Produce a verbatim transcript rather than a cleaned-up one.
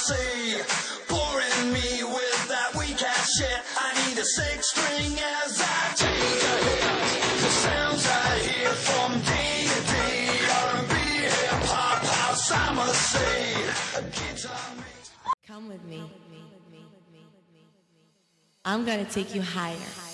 see. Pouring me with that weak ass shit. I need a six string as I take a hit. The sounds I hear from D to D, R and B, hip hop, house, I must say. Guitar mix. Come with me. I'm gonna take you higher.